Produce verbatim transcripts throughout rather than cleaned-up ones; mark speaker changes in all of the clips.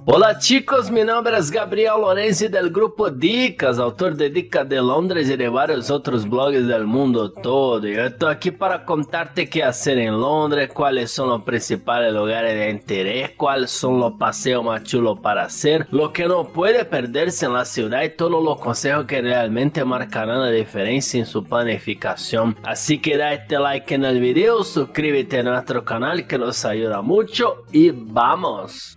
Speaker 1: Hola chicos, mi nombre es Gabriel Lorenzi del grupo Dicas, autor de Dicas de Londres y de varios otros blogs del mundo todo. Yo estoy aquí para contarte qué hacer en Londres, cuáles son los principales lugares de interés, cuáles son los paseos más chulos para hacer, lo que no puede perderse en la ciudad y todos los consejos que realmente marcarán la diferencia en su planificación. Así que da este like en el video, suscríbete a nuestro canal que nos ayuda mucho y ¡vamos!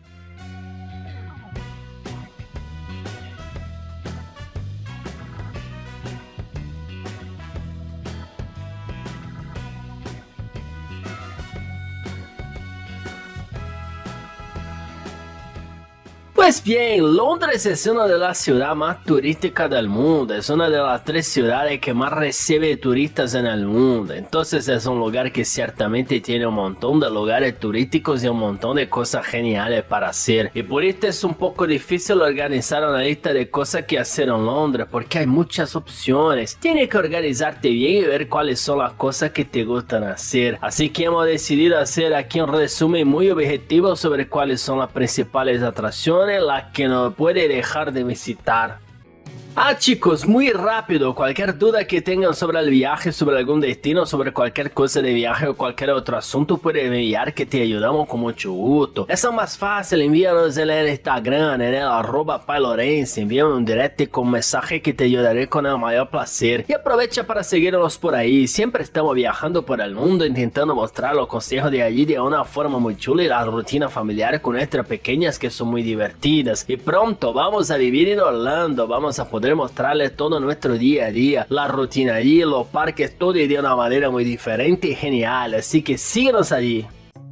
Speaker 1: Pues bien, Londres es una de las ciudades más turísticas del mundo, es una de las tres ciudades que más recibe turistas en el mundo, entonces es un lugar que ciertamente tiene un montón de lugares turísticos y un montón de cosas geniales para hacer, y por esto es un poco difícil organizar una lista de cosas que hacer en Londres, porque hay muchas opciones, tienes que organizarte bien y ver cuáles son las cosas que te gustan hacer, así que hemos decidido hacer aquí un resumen muy objetivo sobre cuáles son las principales atracciones, la que no puede dejar de visitar. Ah chicos, muy rápido, cualquier duda que tengan sobre el viaje, sobre algún destino, sobre cualquier cosa de viaje o cualquier otro asunto, pueden enviar que te ayudamos con mucho gusto. Es más fácil, envíanos en el Instagram, en el arroba pailorense, envíame un directo con mensaje que te ayudaré con el mayor placer. Y aprovecha para seguirnos por ahí, siempre estamos viajando por el mundo intentando mostrar los consejos de allí de una forma muy chula y las rutinas familiares con nuestras pequeñas que son muy divertidas. Y pronto vamos a vivir en Orlando, vamos a poder mostrarles todo nuestro día a día, la rutina allí, los parques, todo y de una manera muy diferente y genial, así que síguenos allí.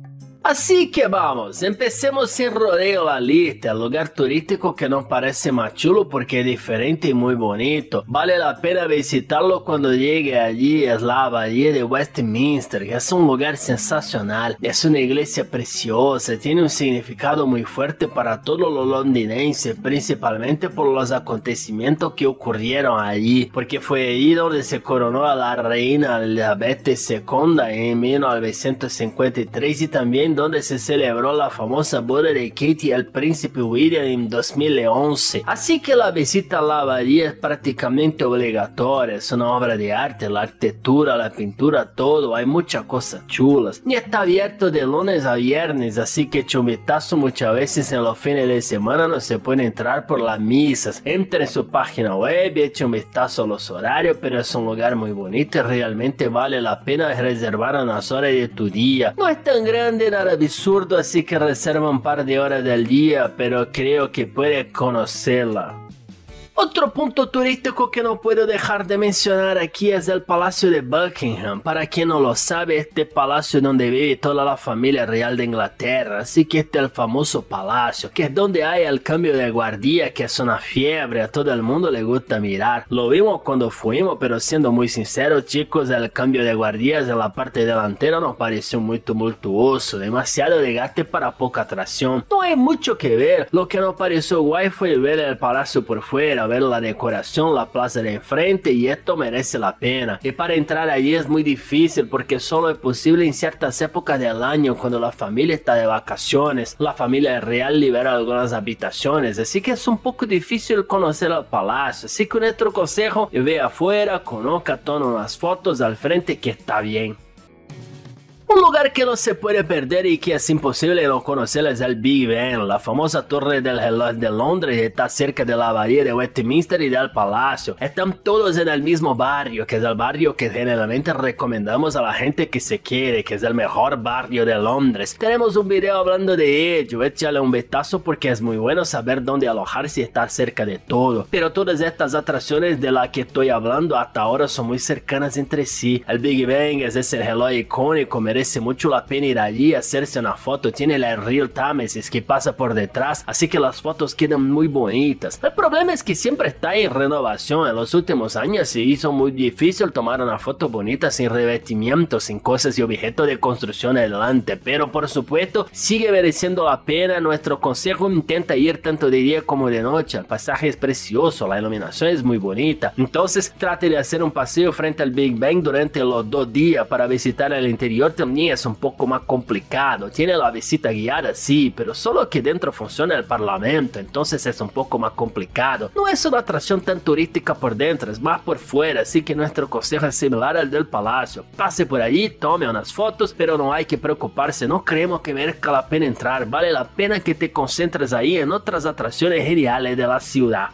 Speaker 1: Así que vamos, empecemos sin rodeo la lista, el lugar turístico que nos parece más chulo porque es diferente y muy bonito. Vale la pena visitarlo cuando llegue allí, es la abadía de Westminster, que es un lugar sensacional, es una iglesia preciosa, tiene un significado muy fuerte para todos los londinenses, principalmente por los acontecimientos que ocurrieron allí, porque fue allí donde se coronó a la reina Elizabeth segunda en mil novecientos cincuenta y tres y también donde se celebró la famosa boda de Kate y el príncipe William en dos mil once. Así que la visita a la abadía es prácticamente obligatoria, es una obra de arte, la arquitectura, la pintura, todo, hay muchas cosas chulas. Y está abierto de lunes a viernes, así que echa un vistazo, muchas veces en los fines de semana no se puede entrar por las misas. Entra en su página web y echa un vistazo a los horarios, pero es un lugar muy bonito y realmente vale la pena reservar unas horas de tu día. No es tan grande, nada absurdo, así que reserva un par de horas del día, pero creo que puedes conocerla. Otro punto turístico que no puedo dejar de mencionar aquí es el Palacio de Buckingham. Para quien no lo sabe, este palacio es donde vive toda la familia real de Inglaterra, así que este es el famoso palacio, que es donde hay el cambio de guardia, que es una fiebre, a todo el mundo le gusta mirar. Lo vimos cuando fuimos, pero siendo muy sinceros chicos, el cambio de guardias en la parte delantera nos pareció muy tumultuoso, demasiado elegante para poca atracción. No hay mucho que ver, lo que nos pareció guay fue ver el palacio por fuera, ver la decoración, la plaza de enfrente, y esto merece la pena. Y para entrar allí es muy difícil porque solo es posible en ciertas épocas del año cuando la familia está de vacaciones, la familia real libera algunas habitaciones, así que es un poco difícil conocer el palacio, así que nuestro consejo, ve afuera, conozca, toma unas fotos al frente que está bien. Un lugar que no se puede perder y que es imposible no conocer es el Big Ben, la famosa torre del reloj de Londres, está cerca de la abadía de Westminster y del palacio. Están todos en el mismo barrio, que es el barrio que generalmente recomendamos a la gente que se quiere, que es el mejor barrio de Londres. Tenemos un video hablando de ello, échale un vistazo porque es muy bueno saber dónde alojarse y estar cerca de todo. Pero todas estas atracciones de las que estoy hablando hasta ahora son muy cercanas entre sí. El Big Ben es ese reloj icónico, merece mucho la pena ir allí, hacerse una foto, tiene el río Támesis que pasa por detrás, así que las fotos quedan muy bonitas. El problema es que siempre está en renovación, en los últimos años se hizo muy difícil tomar una foto bonita sin revestimientos, sin cosas y objetos de construcción adelante, pero por supuesto sigue mereciendo la pena. Nuestro consejo, intenta ir tanto de día como de noche, el pasaje es precioso, la iluminación es muy bonita, entonces trate de hacer un paseo frente al Big Ben durante los dos días para visitar el interior, te también es un poco más complicado. Tiene la visita guiada, sí, pero solo que dentro funciona el parlamento, entonces es un poco más complicado. No es una atracción tan turística por dentro, es más por fuera, así que nuestro consejo es similar al del palacio. Pase por allí, tome unas fotos, pero no hay que preocuparse, no creemos que merezca la pena entrar, vale la pena que te concentres ahí en otras atracciones geniales de la ciudad.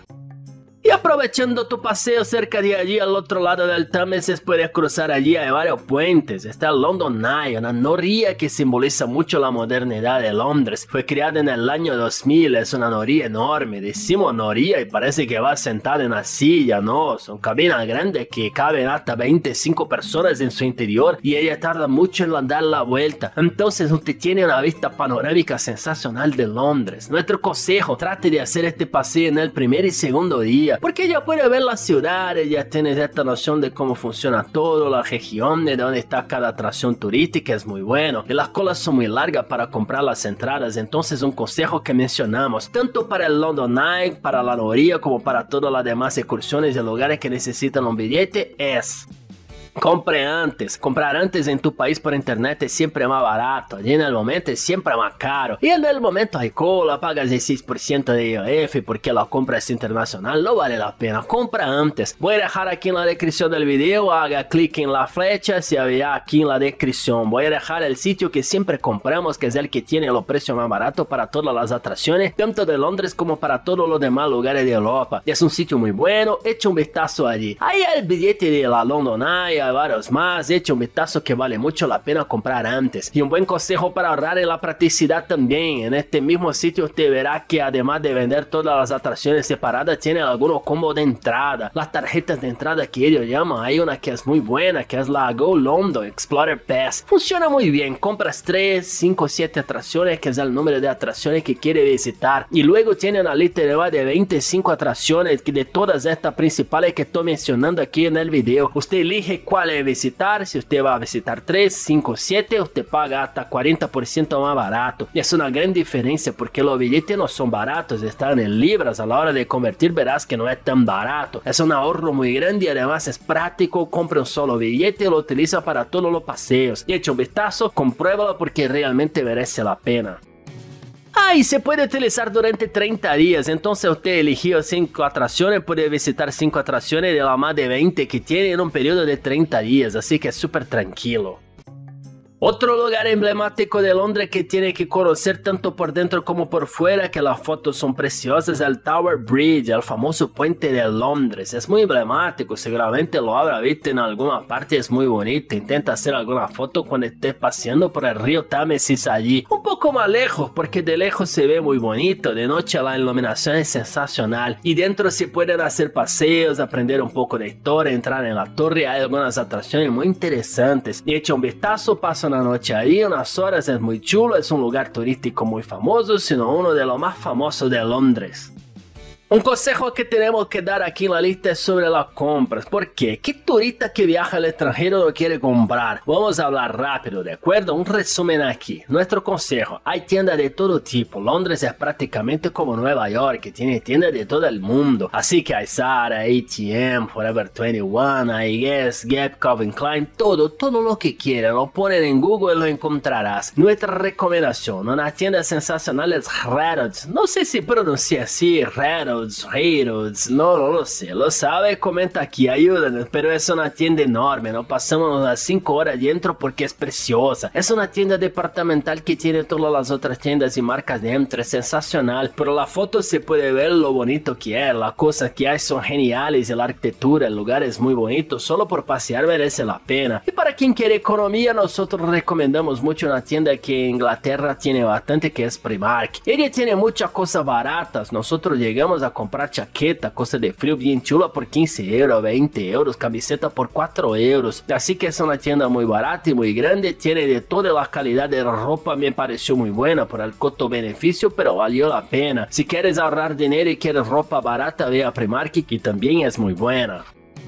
Speaker 1: Y aprovechando tu paseo cerca de allí al otro lado del Támesis, puedes cruzar allí, hay varios puentes. Está el London Eye, una noria que simboliza mucho la modernidad de Londres. Fue creada en el año dos mil, es una noria enorme. Decimos noria y parece que va sentada en una silla, no, son cabinas grandes que caben hasta veinticinco personas en su interior y ella tarda mucho en dar la vuelta. Entonces usted tiene una vista panorámica sensacional de Londres. Nuestro consejo, trate de hacer este paseo en el primer y segundo día, porque ya puede ver la ciudad, ya tienes esta noción de cómo funciona todo, la región, de dónde está cada atracción turística, es muy bueno. Y las colas son muy largas para comprar las entradas, entonces un consejo que mencionamos, tanto para el London Eye, para la noria, como para todas las demás excursiones y lugares que necesitan un billete, es... compre antes. Comprar antes en tu país por internet es siempre más barato. Allí en el momento es siempre más caro. Y en el momento hay cola, pagas el seis por ciento de I V F porque la compra es internacional. No vale la pena. Compra antes. Voy a dejar aquí en la descripción del video. Haga clic en la flecha. Se verá aquí en la descripción. Voy a dejar el sitio que siempre compramos, que es el que tiene los precios más baratos para todas las atracciones, tanto de Londres como para todos los demás lugares de Europa. Y es un sitio muy bueno. Echa un vistazo allí. Ahí hay el billete de la London Eye, hay varios más, echa un vistazo que vale mucho la pena comprar antes. Y un buen consejo para ahorrar en la practicidad también, en este mismo sitio usted verá que además de vender todas las atracciones separadas, tiene algunos combos de entrada, las tarjetas de entrada que ellos llaman. Hay una que es muy buena, que es la Go London Explorer Pass, funciona muy bien, compras tres, cinco, siete atracciones, que es el número de atracciones que quiere visitar, y luego tiene una lista de veinticinco atracciones de todas estas principales que estoy mencionando aquí en el video. Usted elige cuál es visitar. Si usted va a visitar tres, cinco, siete, usted paga hasta cuarenta por ciento más barato. Y es una gran diferencia porque los billetes no son baratos, están en libras. A la hora de convertir verás que no es tan barato. Es un ahorro muy grande y además es práctico. Compra un solo billete y lo utiliza para todos los paseos. Y echa un vistazo, compruébalo porque realmente merece la pena. Ah, y se puede utilizar durante treinta días, entonces usted eligió cinco atracciones, puede visitar cinco atracciones de la más de veinte que tiene en un periodo de treinta días, así que es súper tranquilo. Otro lugar emblemático de Londres que tiene que conocer tanto por dentro como por fuera, que las fotos son preciosas, es el Tower Bridge, el famoso puente de Londres. Es muy emblemático, seguramente lo habrá visto en alguna parte, es muy bonito. Intenta hacer alguna foto cuando estés paseando por el río Támesis allí. Un poco más lejos, porque de lejos se ve muy bonito, de noche la iluminación es sensacional. Y dentro se pueden hacer paseos, aprender un poco de historia, entrar en la torre, hay algunas atracciones muy interesantes. Y echa un vistazo, pasa una noche ahí, unas horas, es muy chulo, es un lugar turístico muy famoso, sino uno de los más famosos de Londres. Un consejo que tenemos que dar aquí en la lista es sobre las compras. ¿Por qué? ¿Qué turista que viaja al extranjero no quiere comprar? Vamos a hablar rápido, ¿de acuerdo? Un resumen aquí. Nuestro consejo, hay tiendas de todo tipo. Londres es prácticamente como Nueva York, que tiene tiendas de todo el mundo. Así que hay Zara, A T M, Forever veintiuno, I Guess, Gap, Calvin Klein, todo, todo lo que quieran. Lo ponen en Google y lo encontrarás. Nuestra recomendación, una tienda sensacional es Harrods. No sé si pronuncia así, Harrods. Harrods, no, no lo sé, lo sabe, comenta aquí, ayúdanos, pero es una tienda enorme, no pasamos unas cinco horas dentro porque es preciosa. Es una tienda departamental que tiene todas las otras tiendas y marcas dentro, es sensacional, pero la foto se puede ver lo bonito que es, las cosas que hay son geniales y la arquitectura, el lugar es muy bonito, solo por pasear merece la pena. Y para quien quiere economía, nosotros recomendamos mucho una tienda que en Inglaterra tiene bastante, que es Primark. Ella tiene muchas cosas baratas, nosotros llegamos a comprar chaqueta, cosa de frío bien chula por quince euros, veinte euros, camiseta por cuatro euros. Así que es una tienda muy barata y muy grande, tiene de toda la calidad de ropa, me pareció muy buena por el costo-beneficio, pero valió la pena. Si quieres ahorrar dinero y quieres ropa barata, ve a Primark, que también es muy buena.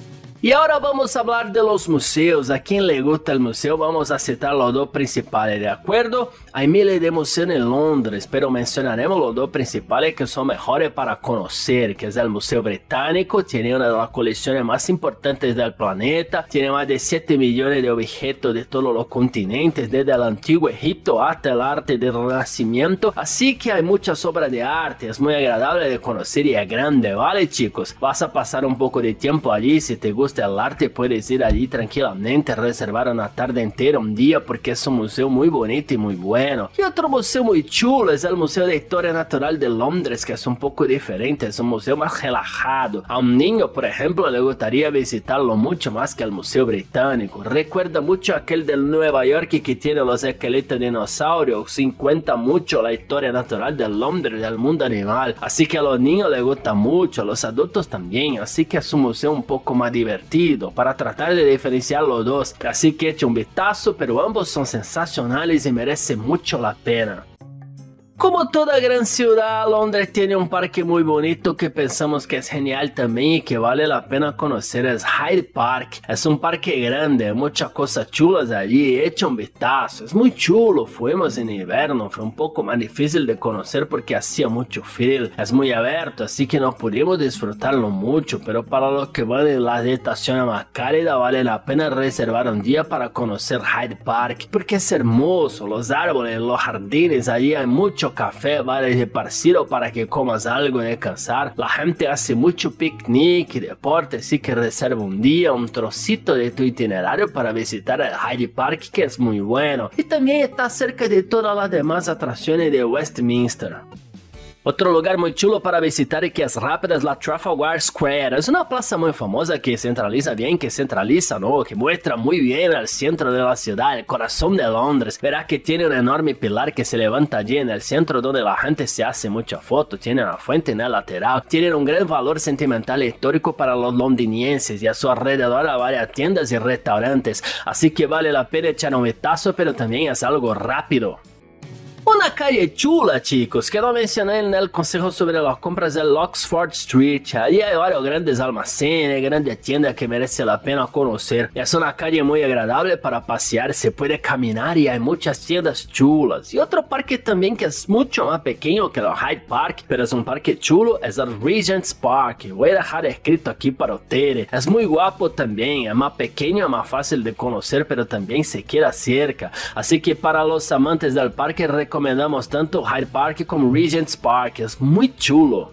Speaker 1: Y ahora vamos a hablar de los museos. A quien le gusta el museo, vamos a citar los dos principales, ¿de acuerdo? Hay miles de museos en Londres, pero mencionaremos los dos principales que son mejores para conocer, que es el Museo Británico. Tiene una de las colecciones más importantes del planeta, tiene más de siete millones de objetos de todos los continentes, desde el antiguo Egipto hasta el arte del Renacimiento, así que hay muchas obras de arte, es muy agradable de conocer y es grande, ¿vale, chicos? Vas a pasar un poco de tiempo allí. Si te gusta el arte, puedes ir allí tranquilamente, reservar una tarde entera, un día, porque es un museo muy bonito y muy bueno. Y otro museo muy chulo es el Museo de Historia Natural de Londres, que es un poco diferente, es un museo más relajado. A un niño, por ejemplo, le gustaría visitarlo mucho más que el Museo Británico. Recuerda mucho aquel del Nueva York que tiene los esqueletos de dinosaurios, sin cuenta mucho la historia natural de Londres, del mundo animal. Así que a los niños les gusta mucho, a los adultos también, así que es un museo un poco más divertido para tratar de diferenciar los dos, así que eche un vistazo, pero ambos son sensacionales y merecen mucho la pena. Como toda gran ciudad, Londres tiene un parque muy bonito que pensamos que es genial también y que vale la pena conocer, es Hyde Park. Es un parque grande, muchas cosas chulas allí, echa un vistazo, es muy chulo. Fuimos en invierno, fue un poco más difícil de conocer porque hacía mucho frío, es muy abierto, así que no pudimos disfrutarlo mucho, pero para los que van en las estaciones más cálidas vale la pena reservar un día para conocer Hyde Park, porque es hermoso, los árboles, los jardines, allí hay mucho café, bares de parcido para que comas algo y descansar. La gente hace mucho picnic y deporte, así que reserva un día, un trocito de tu itinerario para visitar el Hyde Park, que es muy bueno. Y también está cerca de todas las demás atracciones de Westminster. Otro lugar muy chulo para visitar y que es rápido es la Trafalgar Square. Es una plaza muy famosa que centraliza bien, que centraliza, ¿no? Que muestra muy bien el centro de la ciudad, el corazón de Londres. Verá que tiene un enorme pilar que se levanta allí en el centro donde la gente se hace mucha foto. Tiene una fuente en el lateral. Tiene un gran valor sentimental e histórico para los londinenses y a su alrededor hay varias tiendas y restaurantes. Así que vale la pena echar un vistazo, pero también es algo rápido. Una calle chula, chicos, que no mencioné en el consejo sobre las compras de Oxford Street. Allí hay varios grandes almacenes, grandes tiendas que merece la pena conocer. Es una calle muy agradable para pasear, se puede caminar y hay muchas tiendas chulas. Y otro parque también que es mucho más pequeño que el Hyde Park, pero es un parque chulo, es el Regent's Park. Voy a dejar escrito aquí para ustedes. Es muy guapo también, es más pequeño, más fácil de conocer, pero también se queda cerca. Así que para los amantes del parque, recomendamos tanto Hyde Park como Regent's Park, es muy chulo.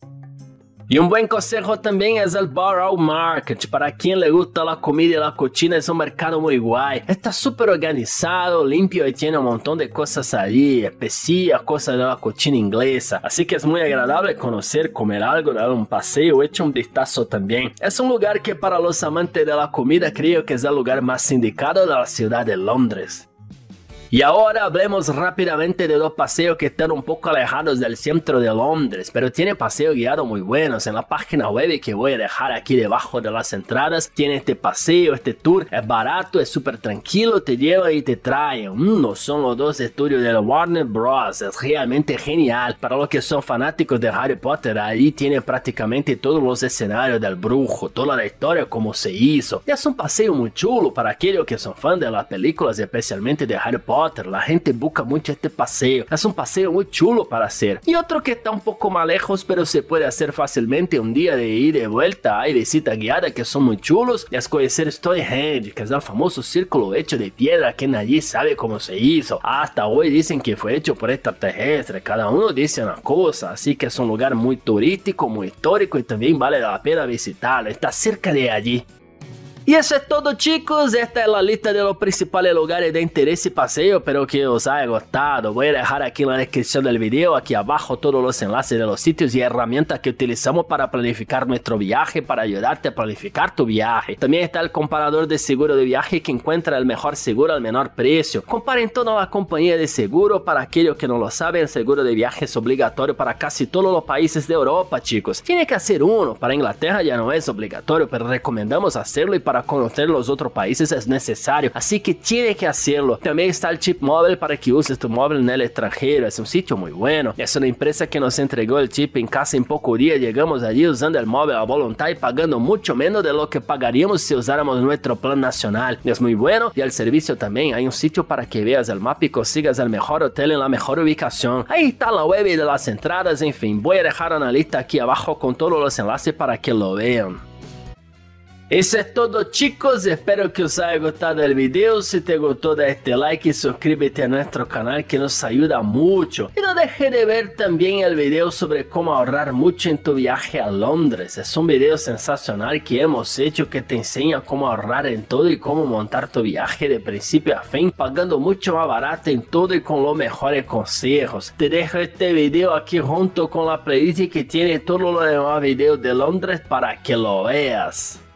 Speaker 1: Y un buen consejo también es el Borough Market. Para quien le gusta la comida y la cocina, es un mercado muy guay. Está súper organizado, limpio y tiene un montón de cosas allí, especias, cosas de la cocina inglesa. Así que es muy agradable conocer, comer algo, dar un paseo, echa un vistazo también. Es un lugar que para los amantes de la comida creo que es el lugar más indicado de la ciudad de Londres. Y ahora hablemos rápidamente de dos paseos que están un poco alejados del centro de Londres, pero tiene paseos guiados muy buenos. En la página web que voy a dejar aquí debajo de las entradas, tiene este paseo, este tour, es barato, es súper tranquilo, te lleva y te trae. Uno son los dos estudios de la Warner Bros, es realmente genial. Para los que son fanáticos de Harry Potter, ahí tiene prácticamente todos los escenarios del brujo, toda la historia como se hizo. Y es un paseo muy chulo para aquellos que son fans de las películas, especialmente de Harry Potter. La gente busca mucho este paseo, es un paseo muy chulo para hacer. Y otro que está un poco más lejos, pero se puede hacer fácilmente un día de ida y de vuelta. Hay visitas guiadas que son muy chulos, y es conocer Stonehenge, que es el famoso círculo hecho de piedra que nadie sabe cómo se hizo. Hasta hoy dicen que fue hecho por extraterrestres, cada uno dice una cosa, así que es un lugar muy turístico, muy histórico y también vale la pena visitarlo, está cerca de allí. Y eso es todo, chicos, esta es la lista de los principales lugares de interés y paseo, espero que os haya gustado. Voy a dejar aquí en la descripción del video, aquí abajo, todos los enlaces de los sitios y herramientas que utilizamos para planificar nuestro viaje, para ayudarte a planificar tu viaje. También está el comparador de seguro de viaje que encuentra el mejor seguro al menor precio. Comparen todas las compañías de seguro. Para aquellos que no lo saben, el seguro de viaje es obligatorio para casi todos los países de Europa, chicos. Tiene que hacer uno, para Inglaterra ya no es obligatorio, pero recomendamos hacerlo y para para conocer los otros países es necesario, así que tiene que hacerlo. También está el chip móvil para que uses tu móvil en el extranjero, es un sitio muy bueno. Es una empresa que nos entregó el chip en casa en poco día, llegamos allí usando el móvil a voluntad y pagando mucho menos de lo que pagaríamos si usáramos nuestro plan nacional. Es muy bueno y el servicio también, hay un sitio para que veas el mapa y consigas el mejor hotel en la mejor ubicación. Ahí está la web de las entradas, en fin, voy a dejar una lista aquí abajo con todos los enlaces para que lo vean. Eso es todo, chicos, espero que os haya gustado el video. Si te gustó, da este like y suscríbete a nuestro canal que nos ayuda mucho. Y no dejes de ver también el video sobre cómo ahorrar mucho en tu viaje a Londres. Es un video sensacional que hemos hecho que te enseña cómo ahorrar en todo y cómo montar tu viaje de principio a fin, pagando mucho más barato en todo y con los mejores consejos. Te dejo este video aquí junto con la playlist que tiene todos los demás videos de Londres para que lo veas.